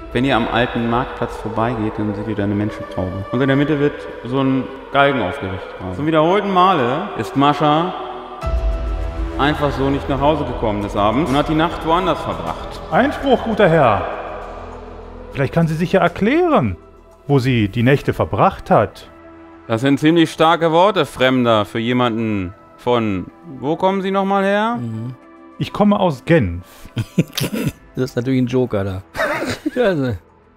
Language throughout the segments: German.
Wenn ihr am alten Marktplatz vorbeigeht, dann seht ihr da eine Menschentraube. Und in der Mitte wird so ein Galgen aufgerichtet. Zum wiederholten Male ist Mascha einfach so nicht nach Hause gekommen des Abends und hat die Nacht woanders verbracht. Einspruch, guter Herr. Vielleicht kann sie sich ja erklären, wo sie die Nächte verbracht hat. Das sind ziemlich starke Worte, Fremder, für jemanden von... Wo kommen Sie nochmal her? Ich komme aus Genf. Das ist natürlich ein Joker da. Also.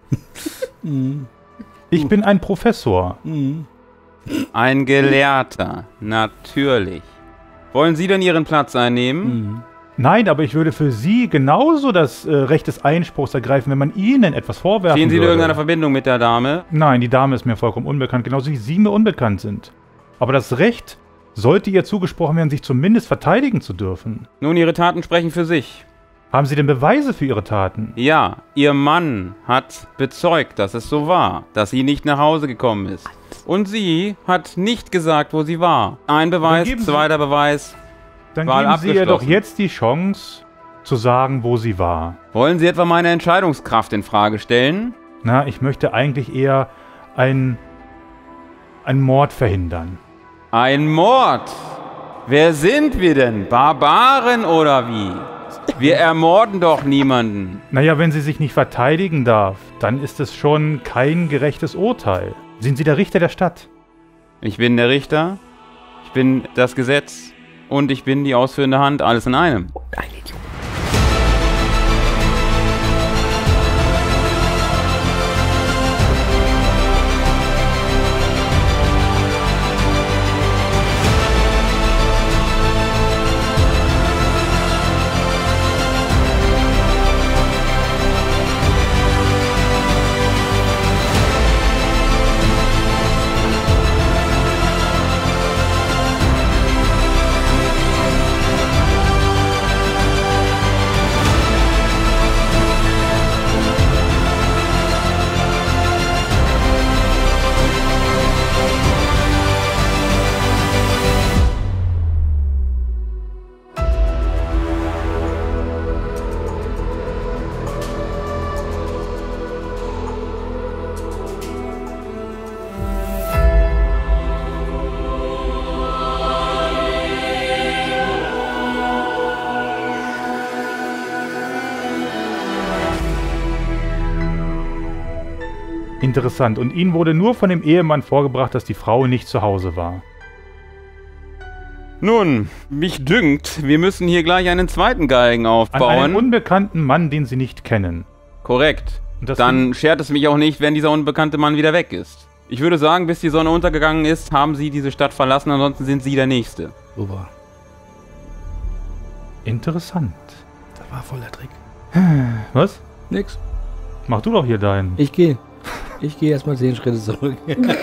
Ich bin ein Professor. Ein Gelehrter, natürlich. Wollen Sie denn Ihren Platz einnehmen? Nein, aber ich würde für Sie genauso das Recht des Einspruchs ergreifen, wenn man Ihnen etwas vorwerfen Sehen Sie würde. irgendeine Verbindung mit der Dame? Nein, die Dame ist mir vollkommen unbekannt, genauso wie Sie mir unbekannt sind. Aber das Recht sollte ihr zugesprochen werden, sich zumindest verteidigen zu dürfen. Nun, Ihre Taten sprechen für sich. Haben Sie denn Beweise für Ihre Taten? Ja, Ihr Mann hat bezeugt, dass es so war, dass sie nicht nach Hause gekommen ist. Und sie hat nicht gesagt, wo sie war. Ein Beweis, zweiter Beweis. Dann Wahl geben Sie ihr doch abgeschlossen. jetzt die Chance, zu sagen, wo sie war. Wollen Sie etwa meine Entscheidungskraft in Frage stellen? Na, ich möchte eigentlich eher einen Mord verhindern. Ein Mord? Wer sind wir denn? Barbaren oder wie? Wir ermorden doch niemanden. Naja, wenn sie sich nicht verteidigen darf, dann ist es schon kein gerechtes Urteil. Sind Sie der Richter der Stadt? Ich bin der Richter, ich bin das Gesetz und ich bin die ausführende Hand, alles in einem. Ein Idiot. Interessant. Und Ihnen wurde nur von dem Ehemann vorgebracht, dass die Frau nicht zu Hause war. Nun, mich dünkt, wir müssen hier gleich einen zweiten Galgen An einen aufbauen. unbekannten Mann, den Sie nicht kennen. Korrekt. Und das Dann schert es mich auch nicht, wenn dieser unbekannte Mann wieder weg ist. Ich würde sagen, bis die Sonne untergegangen ist, haben Sie diese Stadt verlassen, ansonsten sind Sie der Nächste. Super. Interessant. Das war voll der Trick. Was? Nix. Mach du doch hier deinen. Ich gehe erstmal 10 Schritte zurück.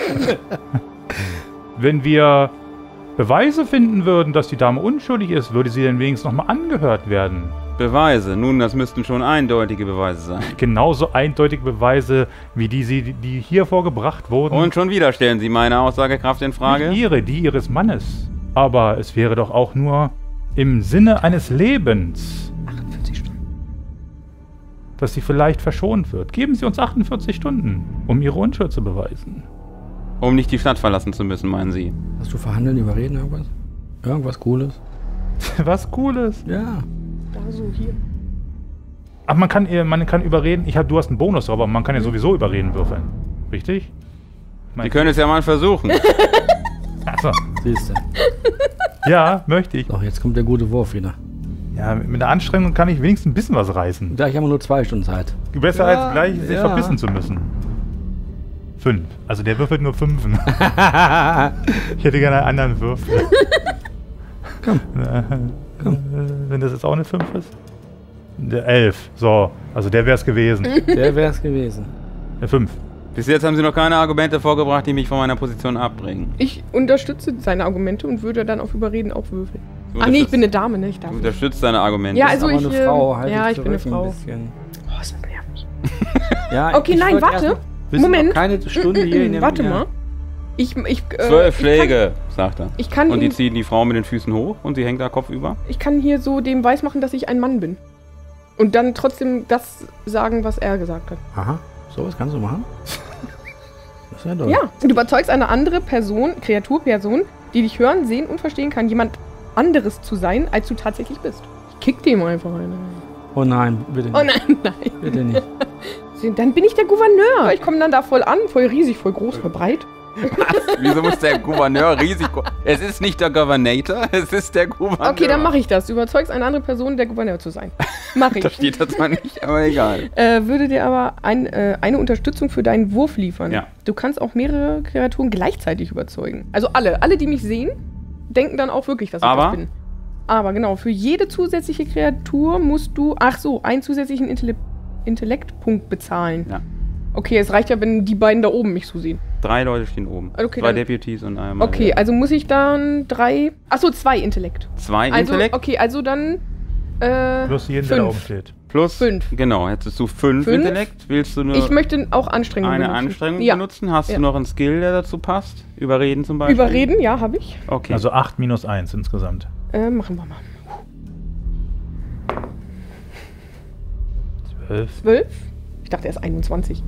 Wenn wir Beweise finden würden, dass die Dame unschuldig ist, würde sie dann wenigstens nochmal angehört werden. Beweise. Nun, das müssten schon eindeutige Beweise sein. Genauso eindeutige Beweise, wie die hier vorgebracht wurden. Und schon wieder stellen Sie meine Aussagekraft in Frage? Nicht Ihre, die Ihres Mannes. Aber es wäre doch auch nur im Sinne eines Lebens, 48 Stunden. dass sie vielleicht verschont wird. Geben Sie uns 48 Stunden, um Ihre Unschuld zu beweisen. Um nicht die Stadt verlassen zu müssen, meinen Sie? Hast du verhandeln, überreden, irgendwas? Irgendwas Cooles? Was Cooles. Ja. Da so, hier. Ach, man kann überreden. Du hast einen Bonus drauf, aber man kann ja sowieso überreden würfeln. Richtig? Sie können es ja mal versuchen. Achso. Siehst du. Ja, möchte ich. Doch, jetzt kommt der gute Wurf wieder. Ja, mit der Anstrengung kann ich wenigstens ein bisschen was reißen. Gleich haben wir nur 2 Stunden Zeit. Besser als gleich sich ja. verbissen zu müssen. 5. Also der würfelt nur 5. Ich hätte gerne einen anderen Würfel. Komm. Wenn das jetzt auch eine 5 ist? Der 11. So, also der wäre es gewesen. Der wär's gewesen. Der 5. Bis jetzt haben Sie noch keine Argumente vorgebracht, die mich von meiner Position abbringen. Ich unterstütze seine Argumente und würde dann auf Überreden auch würfeln. Du Ach nee, ich unterstützt- bin eine Dame, ne? Ich darf Du nicht. unterstützt deine Argumente. Ja, also Aber ich, eine Frau, halt ja, dich ich bin eine zurück ein Frau. bisschen. Oh, ist das nervig. Ja, Okay, ich nein, wollte warte. erst mal- wir sind Moment. noch keine Stunde hier in dem... Warte ja. mal. 12 Schläge, sagt er. Ich kann Und die ihm, ziehen die Frau mit den Füßen hoch und sie hängt da kopfüber. ich kann hier so dem weismachen, dass ich ein Mann bin. Und dann trotzdem das sagen, was er gesagt hat. Aha, sowas kannst du machen? Das ist ja toll. Ja, du überzeugst eine andere Person, Kreaturperson, die dich hören, sehen und verstehen kann, jemand anderes zu sein, als du tatsächlich bist. Ich kick dem einfach eine. Oh nein, bitte nicht. Oh nein, nein. Bitte nicht. Dann bin ich der Gouverneur. Ich komme dann da voll an, voll riesig, voll groß, voll breit. Was? Wieso muss der Gouverneur riesig... Es ist nicht der Governator, es ist der Gouverneur. Okay, dann mache ich das. Du überzeugst eine andere Person, der Gouverneur zu sein. Mach ich. Das steht da zwar nicht, aber egal. Würde dir aber eine Unterstützung für deinen Wurf liefern. Ja. Du kannst auch mehrere Kreaturen gleichzeitig überzeugen. Also alle, die mich sehen, denken dann auch wirklich, dass ich das bin. Aber genau, für jede zusätzliche Kreatur musst du, einen zusätzlichen Intellektpunkt bezahlen. Ja. Okay, es reicht ja, wenn die beiden da oben mich so sehen. 3 Leute stehen oben. Okay, 2 dann- Deputies und einmal... Okay, also muss ich dann 2 Intellekt. 2 Also, Intellekt okay, also dann Plus jeden, der da 5. oben steht. plus... 5. Genau, hättest du 5 5? Intellekt. Willst du nur Ich möchte auch Anstrengung eine benutzen. Anstrengung Ja. benutzen? Hast Ja. du noch einen Skill, der dazu passt? Überreden zum Beispiel? Überreden, ja, habe ich. Okay. Also 8 minus 1 insgesamt. Machen wir mal. 12. 12? Ich dachte erst 21.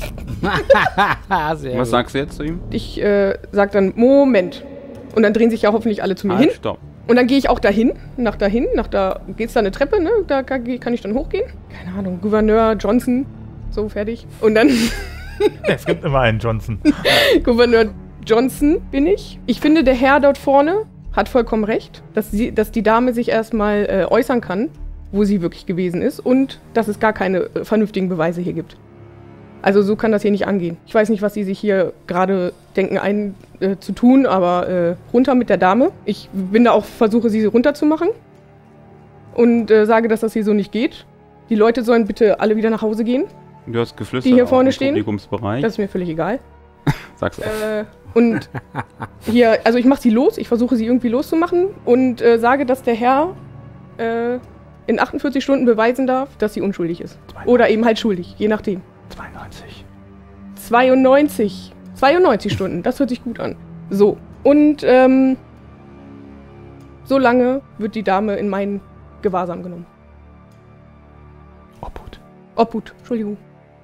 Sehr Was gut. sagst du jetzt zu ihm? Ich sag dann, Moment. Und dann drehen sich ja hoffentlich alle zu mir hin. Halt, stopp. Und dann gehe ich auch dahin. Geht's da eine Treppe, ne? Da kann ich dann hochgehen. Keine Ahnung, Gouverneur Johnson. So, fertig. Und dann Es gibt immer einen Johnson. Gouverneur Johnson bin ich. Ich finde, der Herr dort vorne hat vollkommen recht, dass die Dame sich erstmal äußern kann, wo sie wirklich gewesen ist und dass es gar keine vernünftigen Beweise hier gibt. Also so kann das hier nicht angehen. Ich weiß nicht, was sie sich hier gerade denken zu tun, aber runter mit der Dame. Ich bin da auch, versuche sie runterzumachen und sage, dass das hier so nicht geht. Die Leute sollen bitte alle wieder nach Hause gehen. Du hast geflüstert Die hier auch vorne im stehen? Publikumsbereich. Das ist mir völlig egal. Sag's auch. Und hier, also ich mache sie los, ich versuche sie irgendwie loszumachen und sage, dass der Herr in 48 Stunden beweisen darf, dass sie unschuldig ist. Oder eben halt schuldig, je nachdem. 92. 92 Stunden, das hört sich gut an. So, und so lange wird die Dame in meinen Gewahrsam genommen. Obhut, Entschuldigung.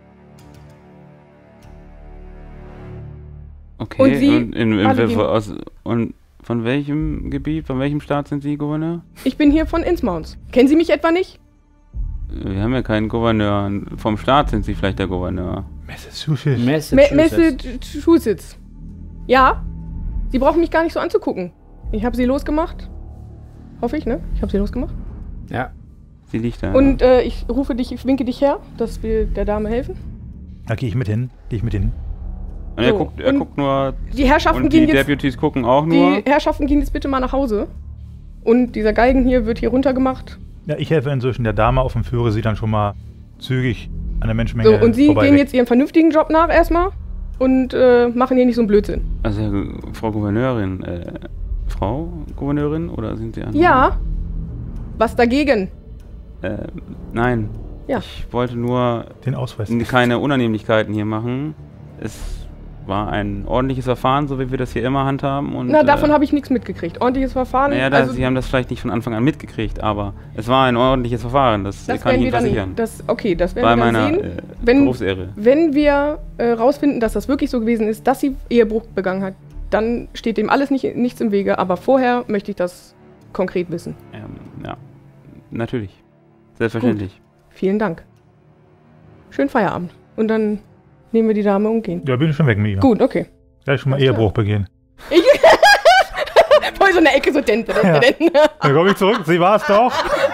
Okay, Und Sie? Alle gehen- und von welchem Gebiet, von welchem Staat sind Sie Gouverneur? Ich bin hier von Innsmouth. Kennen Sie mich etwa nicht? Wir haben ja keinen Gouverneur. Vom Staat sind Sie vielleicht der Gouverneur. Massachusetts. Massachusetts. Ja, Sie brauchen mich gar nicht so anzugucken. Ich habe sie losgemacht. Hoffe ich, ne? Ich habe sie losgemacht. Ja. Sie liegt da. Und ich winke dich her, dass wir der Dame helfen. Da gehe ich mit hin. Und er so, guckt und nur. Die Herrschaften Und die gehen jetzt. Deputies gucken auch nur. Die Herrschaften gehen jetzt bitte mal nach Hause. Und dieser Galgen hier wird hier runtergemacht. Ja, ich helfe inzwischen der Dame auf und führe sie dann schon mal zügig an der Menschenmenge So, und Sie vorbei gehen weg. jetzt Ihrem vernünftigen Job nach erstmal und machen hier nicht so einen Blödsinn. Also, Frau Gouverneurin. Frau Gouverneurin? Oder sind Sie andere? Ja. Was dagegen? Nein. Ja. Ich wollte nur Den Ausweis. keine Unannehmlichkeiten hier machen. Es war ein ordentliches Verfahren, so wie wir das hier immer handhaben. Und, Na, davon habe ich nichts mitgekriegt. Ordentliches Verfahren. Naja, also, Sie haben das vielleicht nicht von Anfang an mitgekriegt, aber es war ein ordentliches Verfahren. Das das kann ich werden Ihnen wir dann. versichern. Das Bei werden wir meiner dann sehen. Wenn, Berufsehre. wenn wir rausfinden, dass das wirklich so gewesen ist, dass sie Ehebruch begangen hat, dann steht dem alles nichts im Wege. Aber vorher möchte ich das konkret wissen. Ja, natürlich. Selbstverständlich. Vielen Dank. Schönen Feierabend. Und dann nehmen wir die Dame und gehen. Ja, bin ich schon weg mit ihr. Gut, okay. Gleich schon mal Alles klar. Ehebruch begehen. Voll so in der Ecke so denn. Dann komme ich zurück. Sie war es doch.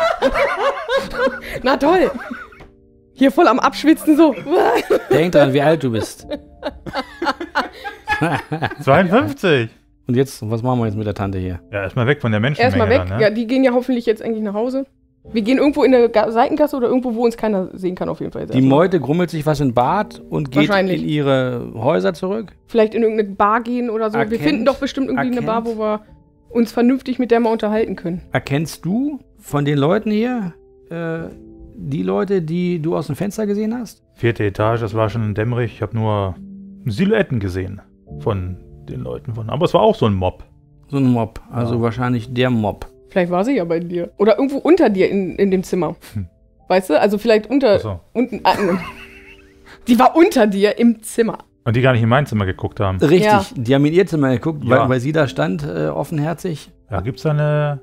Na toll. Hier voll am Abschwitzen so. Denk dran, wie alt du bist. 52. Und jetzt, was machen wir jetzt mit der Tante hier? Ja, erstmal weg von der Menschenmenge. Erstmal weg. Dann, ne? Ja, die gehen ja hoffentlich jetzt eigentlich nach Hause. Wir gehen irgendwo in eine Seitengasse oder irgendwo, wo uns keiner sehen kann, auf jeden Fall. jetzt Die erstmal. Meute grummelt sich was in Bad und geht Wahrscheinlich. in ihre Häuser zurück. Vielleicht in irgendeine Bar gehen oder so. Wir Erkennt- finden doch bestimmt irgendwie eine Bar, wo wir uns vernünftig mit der mal unterhalten können. Erkennst du von den Leuten hier die Leute, die du aus dem Fenster gesehen hast? 4. Etage, das war schon dämmerig. Ich habe nur Silhouetten gesehen von den Leuten. Aber es war auch so ein Mob. So ein Mob. Also Ja. wahrscheinlich der Mob. Vielleicht war sie ja bei dir. Oder irgendwo unter dir in dem Zimmer. Weißt du? Also vielleicht Ach so. unten. Die war unter dir im Zimmer. Und die gar nicht in mein Zimmer geguckt haben. Richtig, Ja. die haben in ihr Zimmer geguckt, Ja. weil sie da stand, offenherzig. Ja, gibt's da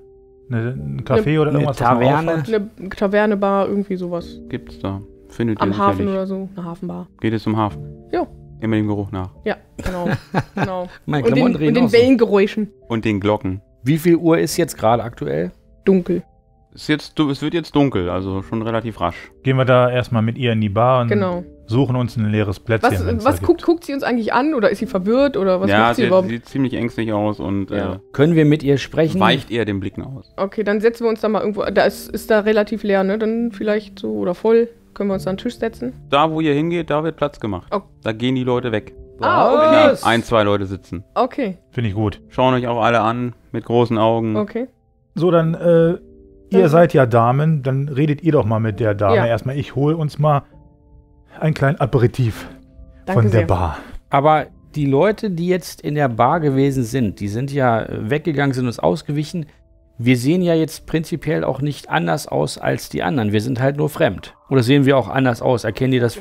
ein Café oder eine irgendwas? was man Taverne. aufhat? Eine Taverne, Bar, irgendwie sowas. Gibt's da. Findet ihr Am Hafen sicherlich. oder so. Eine Hafenbar. Geht es zum Hafen? Ja. Immer dem Geruch nach. Ja, genau. genau. Meine Und Klamotten reden den auch so. Wellengeräuschen. Und den Glocken. Wie viel Uhr ist jetzt gerade aktuell? Dunkel. Es wird jetzt dunkel, also schon relativ rasch. Gehen wir da erstmal mit ihr in die Bar und Genau. suchen uns ein leeres Plätzchen. wenn's Was da guckt sie uns eigentlich an? Oder ist sie verwirrt? Oder was ja, macht sie überhaupt? sieht ziemlich ängstlich aus und Ja. Können wir mit ihr sprechen? weicht eher den Blicken aus. Okay, dann setzen wir uns da mal irgendwo. Da ist da relativ leer, ne? Dann vielleicht so oder voll. Können wir uns da an den Tisch setzen? Da, wo ihr hingeht, da wird Platz gemacht. Oh. Da gehen die Leute weg. Ah, Wenn okay. da 1, 2 Leute sitzen. Okay, Finde ich gut. Schauen euch auch alle an, mit großen Augen. okay. So, dann, ihr seid ja Damen, dann redet ihr doch mal mit der Dame. Ja. Erstmal, ich hole uns mal einen kleinen Aperitif Danke von der sehr. Bar. Aber die Leute, die jetzt in der Bar gewesen sind, die sind ja weggegangen, sind uns ausgewichen. Wir sehen ja jetzt prinzipiell auch nicht anders aus als die anderen. Wir sind halt nur fremd. Oder sehen wir auch anders aus? Erkennen die, dass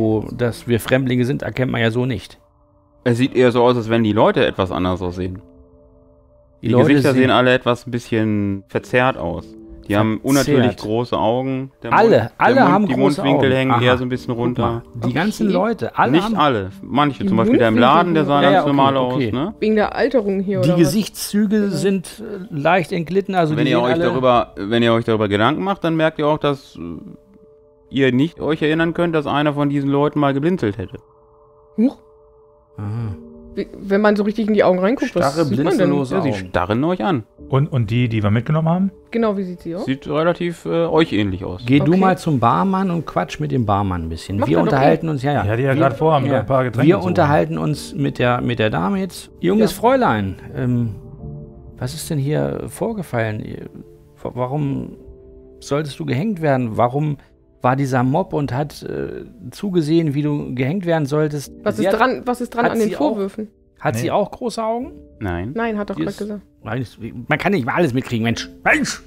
wir Fremdlinge sind? Erkennt man ja so nicht. Es sieht eher so aus, als wenn die Leute etwas anders aussehen. Die Leute Gesichter sehen alle etwas ein bisschen verzerrt aus. Die haben unnatürlich Verzerrt. große Augen. Der Alle haben die große Mundwinkel Augen. hängen Aha. eher so ein bisschen Guck runter. mal, die Okay. ganzen Leute, alle Nicht haben alle. Manche. Die Zum Beispiel der im Laden, der sah Ja, ganz ja, okay, normal okay. aus. Ne? Wegen der Alterung hier, die oder was? Gesichtszüge sind leicht entglitten. Also Wenn die ihr, sehen wenn ihr euch darüber Gedanken macht, dann merkt ihr auch, dass ihr nicht euch erinnern könnt, dass einer von diesen Leuten mal geblinzelt hätte. Huch. Aha. Wenn man so richtig in die Augen reinguckt, was Starre, sieht man denn? blinzelose Ja, sie Augen. starren euch an. Und die wir mitgenommen haben? Genau, wie sieht sie aus? Sieht relativ euch ähnlich aus. Geh du Okay. mal zum Barmann und quatsch mit dem Barmann ein bisschen. Mach Wir das doch unterhalten uns, ja. Die hatte ja Wir- gerade vorhaben, ja. ein paar Getränke Wir zu holen. unterhalten uns mit der Dame jetzt. Junges Ja. Fräulein, was ist denn hier vorgefallen? Warum solltest du gehängt werden? Warum war dieser Mob und hat zugesehen, wie du gehängt werden solltest? Was Sie ist hat- dran hat an den sie auch- Vorwürfen? Hat Nee. sie auch große Augen? Nein. Nein, hat doch Die gerade ist- gesagt. Nein, man kann nicht mal alles mitkriegen, Mensch. Mensch!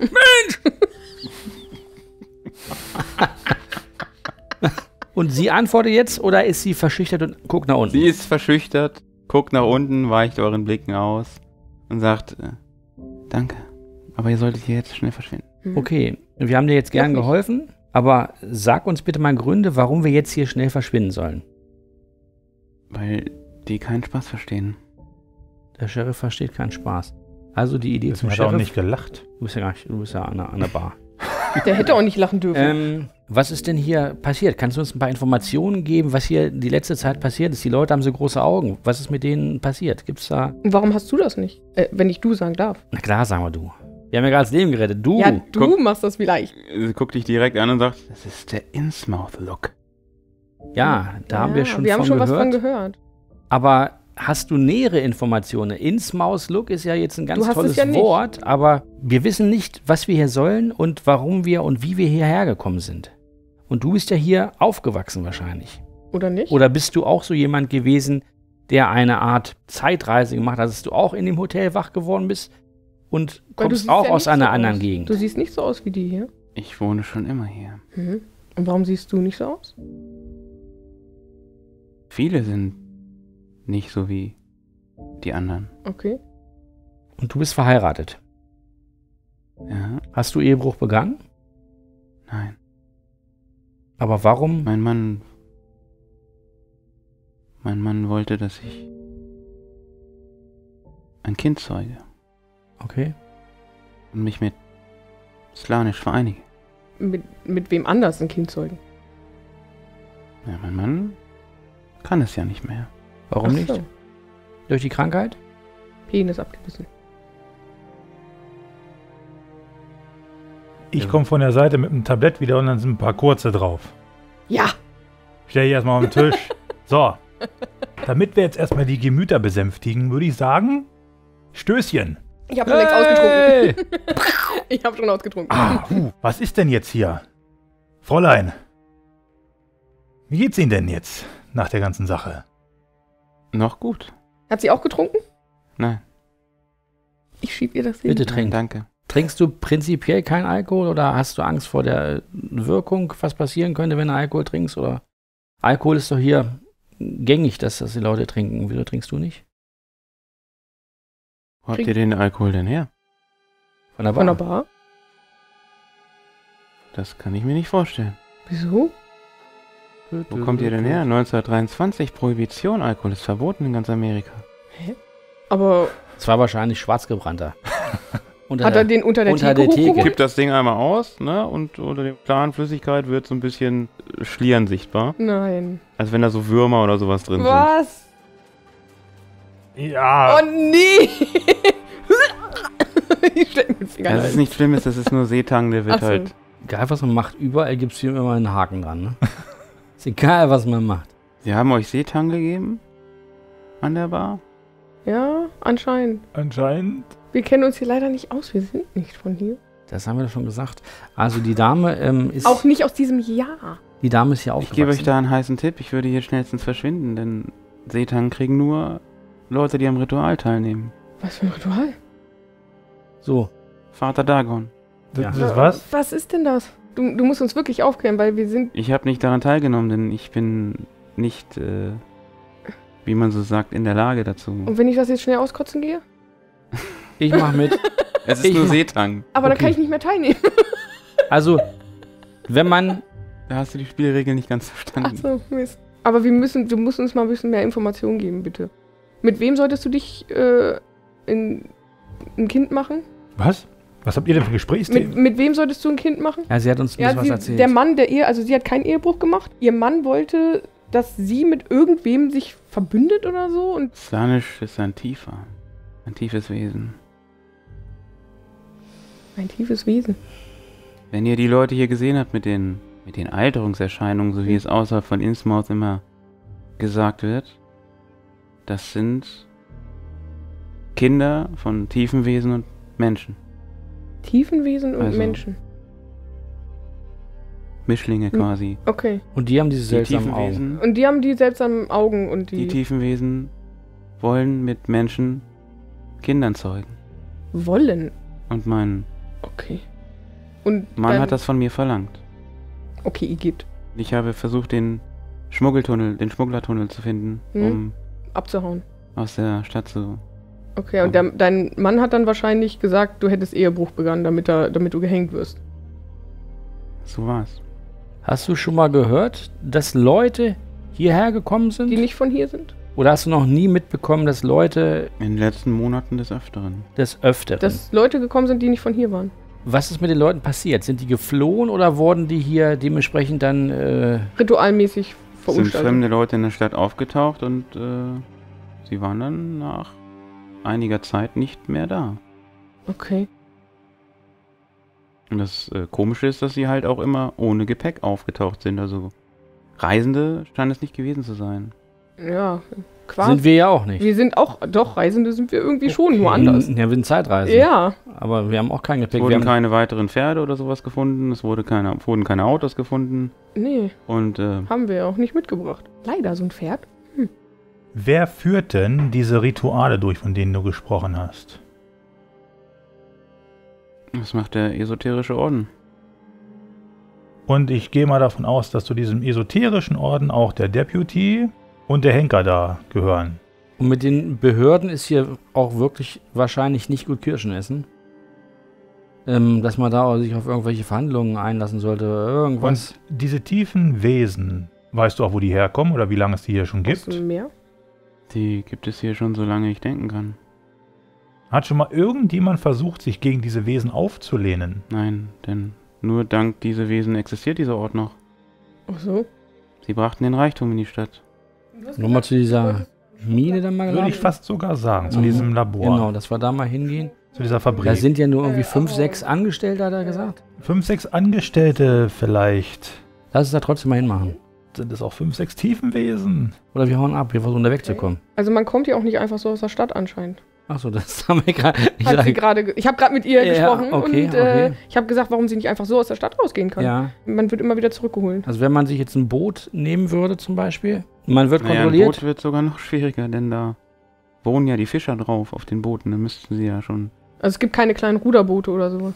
Und sie antwortet jetzt oder ist sie verschüchtert und guckt nach unten? Sie ist verschüchtert, guckt nach unten, weicht euren Blicken aus und sagt, danke, aber ihr solltet hier jetzt schnell verschwinden. Okay, wir haben dir jetzt gern Noch nicht. geholfen, aber sag uns bitte mal Gründe, warum wir jetzt hier schnell verschwinden sollen. Weil die keinen Spaß verstehen. Der Sheriff versteht keinen Spaß. Also die Idee zum Deswegen hat er auch Sheriff. nicht gelacht. Du bist ja, gar nicht, du bist ja an der Bar. Der hätte auch nicht lachen dürfen. Was ist denn hier passiert? Kannst du uns ein paar Informationen geben, was hier die letzte Zeit passiert ist? Die Leute haben so große Augen. Was ist mit denen passiert? Gibt's da... Und warum hast du das nicht? Wenn ich du sagen darf. Na klar, sagen wir du. Wir haben ja gerade das Leben gerettet. Du. Ja, du guck. machst das vielleicht. Sie guckt dich direkt an und sagt, das ist der Innsmouth-Look. Ja, da haben wir schon was gehört. von gehört. Aber hast du nähere Informationen? Innsmouth-Look ist ja jetzt ein ganz Du hast tolles es ja nicht. Wort, aber wir wissen nicht, was wir hier sollen und warum wir und wie wir hierher gekommen sind. Und du bist ja hier aufgewachsen wahrscheinlich. Oder nicht? Oder bist du auch so jemand gewesen, der eine Art Zeitreise gemacht hat, dass du auch in dem Hotel wach geworden bist und Weil du kommst siehst auch ja aus nicht einer so anderen aus. Gegend? Du siehst nicht so aus wie die hier. Ich wohne schon immer hier. Mhm. Und warum siehst du nicht so aus? Viele sind nicht so wie die anderen. Okay. Und du bist verheiratet. Ja, Hast du Ehebruch begangen? nein. Aber warum? Mein Mann wollte, dass ich ein Kind zeuge Okay. und mich mit Slanisch vereinige. Mit wem anders ein Kind zeugen? Ja, mein Mann kann es ja nicht mehr. Warum Ach nicht? so. Durch die Krankheit? Penis abgebissen. Ich komme von der Seite mit einem Tablett wieder und dann sind ein paar kurze drauf. Ja! Stell ich erstmal auf den Tisch. So. Damit wir jetzt erstmal die Gemüter besänftigen, würde ich sagen, Stößchen. Ich habe schon längst ausgetrunken. Ich habe schon ausgetrunken. Was ist denn jetzt hier? Fräulein, wie geht's Ihnen denn jetzt nach der ganzen Sache? Noch gut? Hat sie auch getrunken? Nein, Ich schieb ihr das hin. Bitte nein, trink. danke. Trinkst du prinzipiell keinen Alkohol oder hast du Angst vor der Wirkung, was passieren könnte, wenn du Alkohol trinkst? Oder Alkohol ist doch hier gängig, dass das die Leute trinken. Wieso trinkst du nicht? Wo habt ihr den Alkohol denn her? Von der Bar? Von der Bar? Das kann ich mir nicht vorstellen. Wieso? Wo kommt ihr denn her? 1923, Prohibition, Alkohol ist verboten in ganz Amerika. Aber Es war wahrscheinlich schwarzgebrannter. hat er den unter der Theke hochgeholt? Kippt das Ding einmal aus, ne? Und unter der klaren Flüssigkeit wird so ein bisschen Schlieren sichtbar. Nein. Als wenn da so Würmer oder sowas drin sind. Was? Ja. Oh nee! Ich steck mit den Fingern Das ist rein. nicht schlimm, das ist nur Seetang, der wird Ach so. halt... Egal, was man macht, überall gibt es hier immer einen Haken dran. Ne? Ist egal, was man macht. Sie haben euch Seetang gegeben? An der Bar? Ja, anscheinend. Anscheinend. Wir kennen uns hier leider nicht aus. Wir sind nicht von hier. Das haben wir doch schon gesagt. Also die Dame ist... Auch nicht aus diesem Jahr. Die Dame ist hier Ich gebe euch aufgewachsen. da einen heißen Tipp, ich würde hier schnellstens verschwinden, denn Seetang kriegen nur Leute, die am Ritual teilnehmen. Was für ein Ritual? So, Vater Dagon. Das Ja. ist was? Was ist denn das? Du musst uns wirklich aufklären, weil wir sind... Ich habe nicht daran teilgenommen, denn ich bin nicht, wie man so sagt, in der Lage dazu. Und wenn ich das jetzt schnell auskotzen gehe? ich mach mit. Es ist Ich nur mach- Seetang. Aber dann Okay. kann ich nicht mehr teilnehmen. Also, wenn man... Da hast du die Spielregeln nicht ganz Ach verstanden. so, Mist. Aber du musst uns mal ein bisschen mehr Informationen geben, bitte. Mit wem solltest du dich ein Kind machen? Was? Was habt ihr denn für Gesprächsthemen? Mit wem solltest du ein Kind machen? Ja, sie hat uns ein bisschen was erzählt. Der Mann der Ehe, also sie hat keinen Ehebruch gemacht. Ihr Mann wollte, dass sie mit irgendwem sich verbündet oder so. Und Slanisch ist ein tiefes Wesen. ein tiefes Wesen. Wenn ihr die Leute hier gesehen habt mit den Alterungserscheinungen, so wie es außerhalb von Innsmouth immer gesagt wird, das sind Kinder von tiefen Wesen und Menschen. Tiefenwesen und Also- Menschen. Mischlinge quasi. Okay. Und die haben diese Die seltsamen tiefen Augen. Wesen, Und die haben die seltsamen Augen und die die tiefen Wesen wollen mit Menschen Kindern zeugen. wollen. Und mein Okay. Und Mann dann- hat das von mir verlangt. Okay, Igitt. Ich habe versucht, den Schmugglertunnel zu finden, um Abzuhauen. aus der Stadt zu... Okay, und dein Mann hat dann wahrscheinlich gesagt, du hättest Ehebruch begangen, damit du gehängt wirst. So war's. Hast du schon mal gehört, dass Leute hierher gekommen sind? Die nicht von hier sind? Oder hast du noch nie mitbekommen, dass Leute In den letzten Monaten des Öfteren. des Öfteren... Dass Leute gekommen sind, die nicht von hier waren. Was ist mit den Leuten passiert? Sind die geflohen oder wurden die hier dementsprechend dann... Ritualmäßig Es sind verunstaltet. fremde Leute in der Stadt aufgetaucht und sie waren dann nach einiger Zeit nicht mehr da. Okay. Und das Komische ist, dass sie halt auch immer ohne Gepäck aufgetaucht sind. Also Reisende scheinen es nicht gewesen zu sein. Ja, quasi. sind wir ja auch nicht. Wir sind auch, doch, Reisende sind wir irgendwie schon, nur anders. Ja, wir sind Zeitreisen. Ja, Aber wir haben auch kein Es Gepäck. Wir wurden haben, keine weiteren Pferde oder sowas gefunden. Es wurden keine Autos gefunden. nee, Und haben wir auch nicht mitgebracht. Leider, so ein Pferd. Wer führt denn diese Rituale durch, von denen du gesprochen hast? was macht der esoterische Orden? Und ich gehe mal davon aus, dass zu diesem esoterischen Orden auch der Deputy und der Henker da gehören. und mit den Behörden ist hier auch wirklich wahrscheinlich nicht gut Kirschen essen. Dass man da sich auf irgendwelche Verhandlungen einlassen sollte. Irgendwas. Und diese tiefen Wesen, weißt du auch, wo die herkommen oder wie lange es die hier schon Aus gibt? dem Meer. Die gibt es hier schon, solange ich denken kann. Hat schon mal irgendjemand versucht, sich gegen diese Wesen aufzulehnen? Nein, denn nur dank dieser Wesen existiert dieser Ort noch. Ach so. Sie brachten den Reichtum in die Stadt. Nur mal zu dieser Mine dann mal Würde ich geladen. fast sogar sagen, zu Mhm. diesem Labor, Genau, dass wir da mal hingehen. zu dieser Da Fabrik. sind ja nur irgendwie 5, 6 Angestellte, hat er gesagt. 5, 6 Angestellte vielleicht. Lass es da trotzdem mal hinmachen. Sind es auch 5, 6 Tiefenwesen? Oder wir hauen ab, wir versuchen da wegzukommen. Also man kommt ja auch nicht einfach so aus der Stadt anscheinend. Achso, das haben wir gerade. Ich Ich habe gerade mit ihr Ja, gesprochen okay, und okay. ich habe gesagt, warum sie nicht einfach so aus der Stadt rausgehen kann. Ja, Man wird immer wieder zurückgeholt. also wenn man sich jetzt ein Boot nehmen würde zum Beispiel, man wird Naja, ein kontrolliert. Boot wird sogar noch schwieriger, denn da wohnen ja die Fischer drauf auf den Booten. Da müssten sie ja schon Also es gibt keine kleinen Ruderboote oder sowas.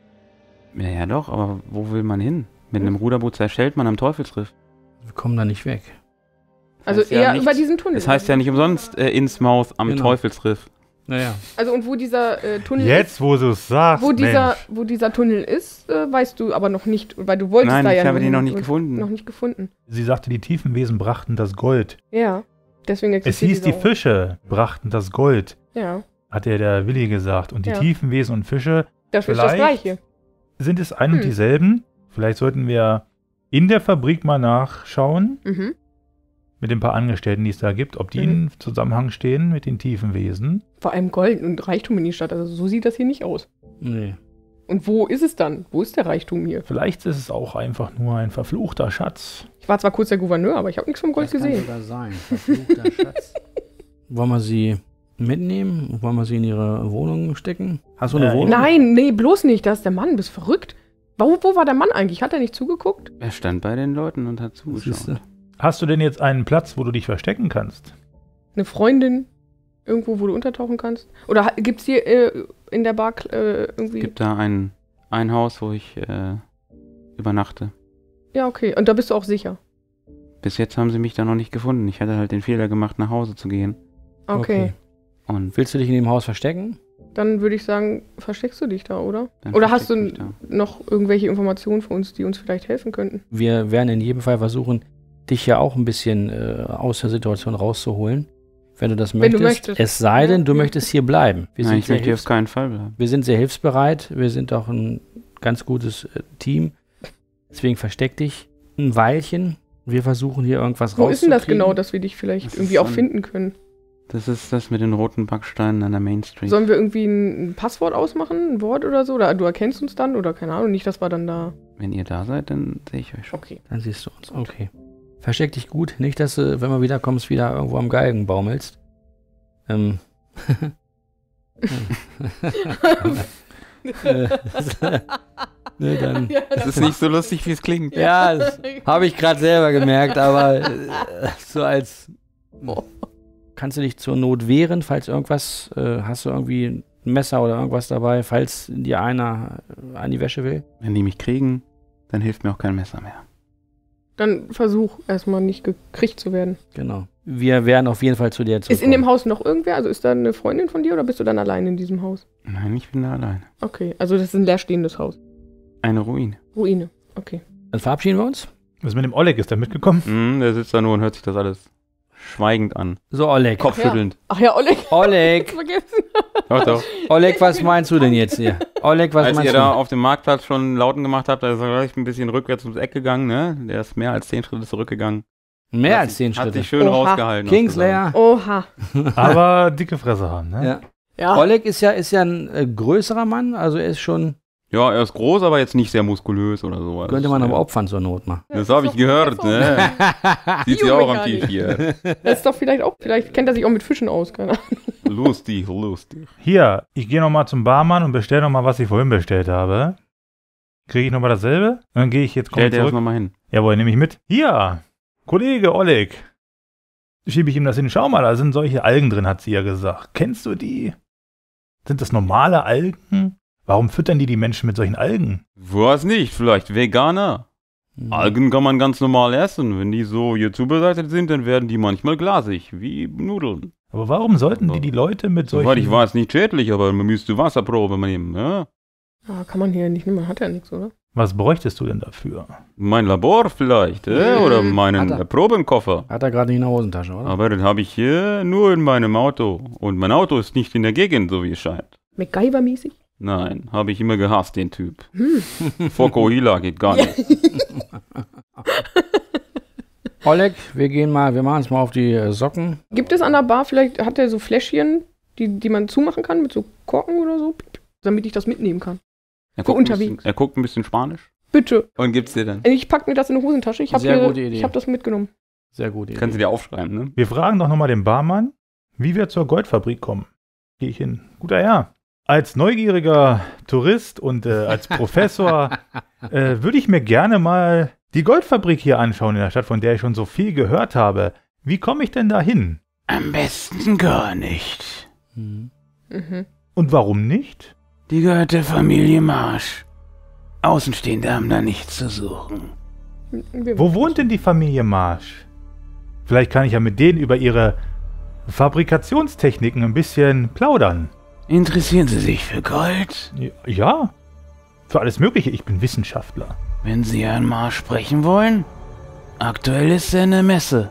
Ja, doch, aber wo will man hin? Mit einem Ruderboot zerschellt man am Teufelsriff. Wir kommen da nicht weg. Also heißt ja eher nicht- über diesen Tunnel. Das heißt ja nicht umsonst Innsmouth am Genau. Teufelsriff. Naja. Also und wo dieser Tunnel Jetzt, ist, wo du es sagst, wo dieser Mensch. Tunnel ist, weißt du aber noch nicht, weil du wolltest Nein, da ja ich habe nur den noch hin nicht und gefunden. Noch nicht gefunden. Sie sagte, die Tiefenwesen brachten das Gold. Ja, deswegen Es existiert hieß, die dieser Ort. Fische brachten das Gold, Ja, hat der Willi gesagt. Und die Ja. Tiefenwesen und Fische das ist das Vielleicht- Gleiche. sind es ein und dieselben. Vielleicht sollten wir in der Fabrik mal nachschauen, Mhm. mit den paar Angestellten, die es da gibt, ob die in Zusammenhang stehen mit den Tiefenwesen. Vor allem Gold und Reichtum in die Stadt. Also so sieht das hier nicht aus. Nee. Und wo ist es dann? Wo ist der Reichtum hier? Vielleicht ist es auch einfach nur ein verfluchter Schatz. Ich war zwar kurz der Gouverneur, aber ich habe nichts vom Gold Das kann gesehen. sogar sein. Verfluchter Schatz. Wollen wir sie mitnehmen? Wollen wir sie in ihre Wohnung stecken? Hast du eine Wohnung? Nein, nee, bloß nicht. Da ist der Mann. Bist verrückt? Wo war der Mann eigentlich? Hat er nicht zugeguckt? Er stand bei den Leuten und hat zugeschaut. Siehste? Hast du denn jetzt einen Platz, wo du dich verstecken kannst? Eine Freundin? Irgendwo, wo du untertauchen kannst? Oder gibt's hier in der Bar irgendwie... Es gibt da ein Haus, wo ich übernachte. Ja, okay. Und da bist du auch sicher? Bis jetzt haben sie mich da noch nicht gefunden. Ich hatte halt den Fehler gemacht, nach Hause zu gehen. Okay. Und Willst du dich in dem Haus verstecken? Dann würde ich sagen, versteckst du dich da, oder? dann Oder hast verstecke du ich mich noch irgendwelche Informationen für uns, die uns vielleicht helfen könnten? Wir werden in jedem Fall versuchen, dich ja auch ein bisschen aus der Situation rauszuholen. Wenn du das Wenn möchtest. du möchtest. Es sei denn, du Ja. möchtest hier bleiben. Wir Nein, sind ich sehr möchte auf keinen Fall bleiben. Wir sind sehr hilfsbereit, wir sind auch ein ganz gutes Team. Deswegen versteck dich ein Weilchen. Wir versuchen hier irgendwas Wo ist denn das rauszukriegen. genau, dass wir dich vielleicht Das irgendwie ist auch so ein- finden können? Das ist das mit den roten Backsteinen an der Main Street. Sollen wir irgendwie ein Passwort ausmachen, ein Wort oder so? Oder du erkennst uns dann? Oder keine Ahnung, nicht, dass wir dann da... Wenn ihr da seid, dann sehe ich euch schon. Okay. Dann siehst du uns. Okay. Versteck dich gut. Nicht, dass du, wenn wir wiederkommst, wieder irgendwo am Galgen baumelst. Ne, dann, Das ist nicht so lustig, wie es klingt. ja, das habe ich gerade selber gemerkt, aber so als... Kannst du dich zur Not wehren, falls irgendwas, hast du irgendwie ein Messer oder irgendwas dabei, falls dir einer an die Wäsche will? Wenn die mich kriegen, dann hilft mir auch kein Messer mehr. Dann versuch erstmal nicht gekriegt zu werden. Genau. Wir werden auf jeden Fall zu dir zurückkommen. Ist in dem Haus noch irgendwer? Also ist da eine Freundin von dir oder bist du dann allein in diesem Haus? Nein, ich bin da alleine. Okay, also das ist ein leerstehendes Haus. Eine Ruine. Ruine. Okay. Dann verabschieden wir uns. Was mit dem Oleg? Ist der mitgekommen? Der sitzt da nur und hört sich das alles schweigend an. So, Oleg. Kopfschüttelnd. Ach ja, Oleg. Oleg, Vergessen. Doch, doch. Oleg, was meinst du denn jetzt hier? Oleg, was Als meinst ihr da du? auf dem Marktplatz schon Lauten gemacht habt, da ist er gleich ein bisschen rückwärts ums Eck gegangen, ne? Der ist mehr als 10 Schritte zurückgegangen. Mehr Hat als sich- 10 Hat Schritte. sich schön Oha. rausgehalten. Kingslayer. Oha. Aber dicke Fresse haben, ne? Ja. Ja. Oleg ist ja ein größerer Mann, also er ist schon, Ja, er ist groß, aber jetzt nicht sehr muskulös oder sowas. könnte man aber ja. opfern zur Not mal. Das habe ich gehört, ne? Sieht sie auch am Tisch hier. Das ist doch vielleicht kennt er sich auch mit Fischen aus, keine Ahnung. Lustig, lustig. Hier, ich gehe nochmal zum Barmann und bestelle nochmal, was ich vorhin bestellt habe. Kriege ich nochmal dasselbe? Dann gehe ich jetzt Stell dir das zurück. nochmal hin. Jawohl, nehme ich mit. Hier, Kollege Oleg. Schiebe ich ihm das hin. Schau mal, da sind solche Algen drin, hat sie ja gesagt. Kennst du die? Sind das normale Algen? Warum füttern die Menschen mit solchen Algen? Was nicht? Vielleicht Veganer? Algen kann man ganz normal essen. Wenn die so hier zubereitet sind, dann werden die manchmal glasig, wie Nudeln. Aber warum sollten die Leute mit solchen... Soweit ich weiß, nicht schädlich, aber man müsste Wasserprobe nehmen, ne? Ah, kann man hier nicht nehmen, man hat ja nichts, oder? Was bräuchtest du denn dafür? Mein Labor vielleicht, oder meinen Hat er. Probenkoffer. Hat er gerade nicht in der Hosentasche, oder? Aber den habe ich hier nur in meinem Auto. Und mein Auto ist nicht in der Gegend, so wie es scheint. MacGyver-mäßig? Nein, habe ich immer gehasst, den Typ. Fokuhila geht gar nicht. Oleg, wir machen uns mal auf die Socken. Gibt es an der Bar vielleicht, hat er so Fläschchen, die man zumachen kann mit so Korken oder so? Damit ich das mitnehmen kann. Er Für guckt ein unterwegs. bisschen- Er guckt ein bisschen Spanisch. Bitte. Und gibt's dir dann? Ich packe mir das in eine Hosentasche. Ich Sehr gute Idee. hab das mitgenommen. Sehr gut. Idee. Kannst du dir aufschreiben, ne? Wir fragen doch nochmal den Barmann, wie wir zur Goldfabrik kommen. Gehe ich hin. Guter Herr. Als neugieriger Tourist und als Professor würde ich mir gerne mal die Goldfabrik hier anschauen in der Stadt, von der ich schon so viel gehört habe. Wie komme ich denn da hin? Am besten gar nicht. Mhm. Mhm. Und warum nicht? Die gehört der Familie Marsch. Außenstehende haben da nichts zu suchen. Wo wohnt denn die Familie Marsch? Vielleicht kann ich ja mit denen über ihre Fabrikationstechniken ein bisschen plaudern. Interessieren Sie sich für Gold? Ja, für alles Mögliche. Ich bin Wissenschaftler. Wenn Sie Herrn Marsch sprechen wollen, aktuell ist er in der Messe.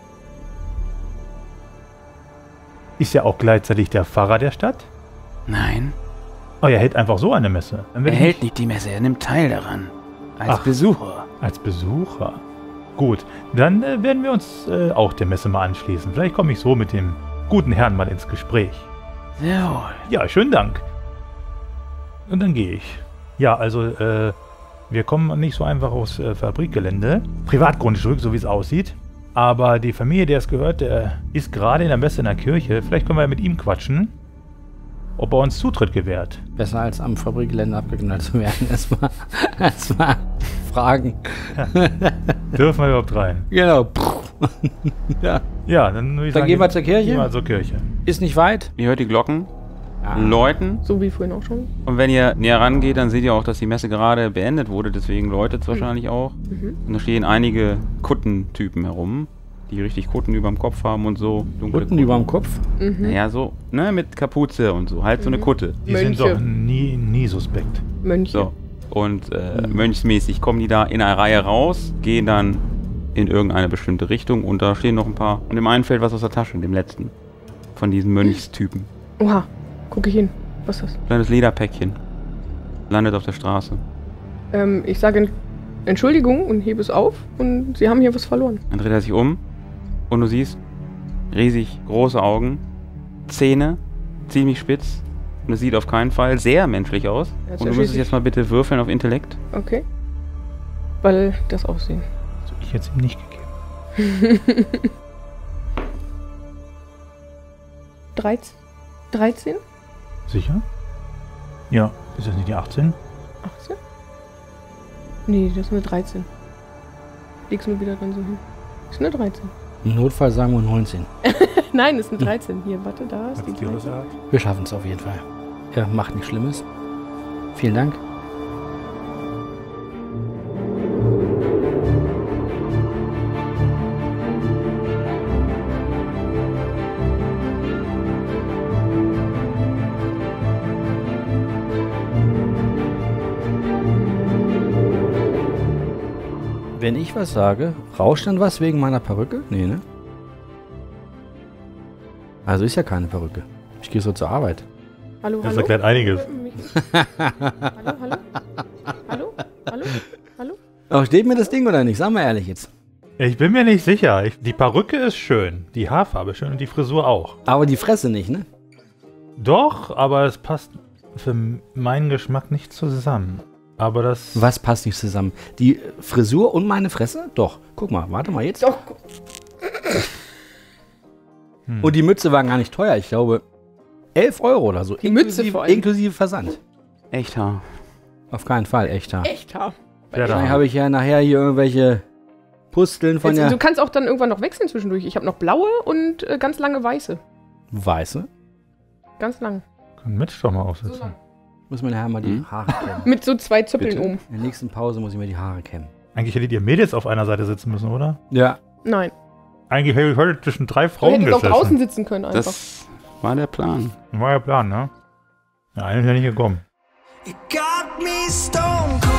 Ist ja auch gleichzeitig der Pfarrer der Stadt? Nein, Oh, er hält einfach so eine Messe. Dann er werd ich hält nicht die Messe, er nimmt teil daran. Als Ach. Besucher. als Besucher. Gut, dann werden wir uns auch der Messe mal anschließen. Vielleicht komme ich so mit dem guten Herrn mal ins Gespräch. Sehr wohl. Ja, schönen Dank. Und dann gehe ich. Ja, also, wir kommen nicht so einfach aufs Fabrikgelände. Privatgrundstück, so wie es aussieht. Aber die Familie, der es gehört, der ist gerade in der Messe in der Kirche. Vielleicht können wir ja mit ihm quatschen, ob er uns Zutritt gewährt. Besser als am Fabrikgelände abgeknallt zu werden. Erstmal fragen. Dürfen wir überhaupt rein? Genau. Ja. Ja, dann würde ich Dann sagen, gehen wir zur Kirche? Gehen wir zur Kirche. Ist nicht weit. Ihr hört die Glocken Ah. läuten. So wie vorhin auch schon. Und wenn ihr näher rangeht, dann seht ihr auch, dass die Messe gerade beendet wurde. Deswegen läutet es wahrscheinlich auch. Und da stehen einige Kuttentypen herum, die richtig Kutten überm Kopf haben und so. Dunkle Kutten über dem Kopf. Naja, so, ne, mit Kapuze und so. Halt so eine Kutte. Die sind Mönche. doch nie suspekt. Mönche. So. Und mönchsmäßig kommen die da in einer Reihe raus, gehen dann in irgendeine bestimmte Richtung und da stehen noch ein paar. Und dem einen fällt was aus der Tasche, dem letzten. Von diesen Mönchstypen. Oha, gucke ich hin. Was ist das? Kleines Lederpäckchen. Landet auf der Straße. Ich sage Entschuldigung und hebe es auf und sie haben hier was verloren. Dann dreht er sich um und du siehst riesig große Augen, Zähne, ziemlich spitz. Und es sieht auf keinen Fall sehr menschlich aus. Ja, Und du müsstest jetzt mal bitte würfeln auf Intellekt. Okay. Weil das Aussehen. Das habe ich jetzt ihm nicht gegeben. 13? Sicher? Ja, ist das nicht die 18? 18? Nee, das ist eine 13. Leg's mir wieder dann so hin. Das ist eine 13. Im Notfall sagen wir 19. Nein, das ist eine 13. Hier, warte, da ist Hat's die die 13. gesagt? Wir schaffen es auf jeden Fall. Ja, macht nichts Schlimmes. Vielen Dank. Wenn ich was sage, rauscht dann was wegen meiner Perücke? Nee, ne? Also ist ja keine Perücke. Ich gehe so zur Arbeit. Hallo, Das hallo? erklärt einiges. Hallo, hallo? Hallo? Hallo? Hallo? Aber steht mir das Ding oder nicht? Sag mal ehrlich jetzt. Ich bin mir nicht sicher. Die Perücke ist schön, die Haarfarbe schön und die Frisur auch. Aber die Fresse nicht, ne? Doch, aber es passt für meinen Geschmack nicht zusammen. Aber das... Was passt nicht zusammen? Die Frisur und meine Fresse? Doch. Guck mal, warte mal jetzt. Doch, Und die Mütze war gar nicht teuer. Ich glaube 11 Euro oder so. Die Mütze vor allem. Inklusive Versand. Echt Haar. Auf keinen Fall, echt Haar. echt Haar. Ja, Dann da. habe ich ja nachher hier irgendwelche Pusteln von Jetzt, der du kannst auch dann irgendwann noch wechseln zwischendurch. Ich habe noch blaue und ganz lange weiße. Weiße. Ganz lang. Kann Mitch doch mal aufsetzen. lang. Muss mir nachher mal die Haare kämmen. Mit so 2 Zöppeln Bitte? oben. In der nächsten Pause muss ich mir die Haare kämmen. Eigentlich hättet ihr Mädels auf einer Seite sitzen müssen, oder? Ja. Nein. Eigentlich hätte ich heute zwischen 3 Du Frauen hättest auch gesessen. draußen sitzen können einfach. Das war der Plan. War ja Plan, ne? Ja, eigentlich ist ja nicht gekommen. You got me stone cold.